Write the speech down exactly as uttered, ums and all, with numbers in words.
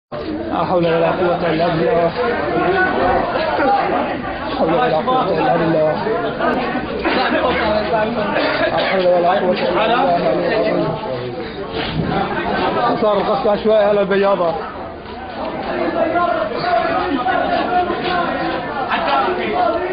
لا حول ولا قوة إلا بالله. لا حول ولا قوة إلا بالله. لا حول ولا قوة إلا بالله. صار القص عشوائي على البياضة. حتى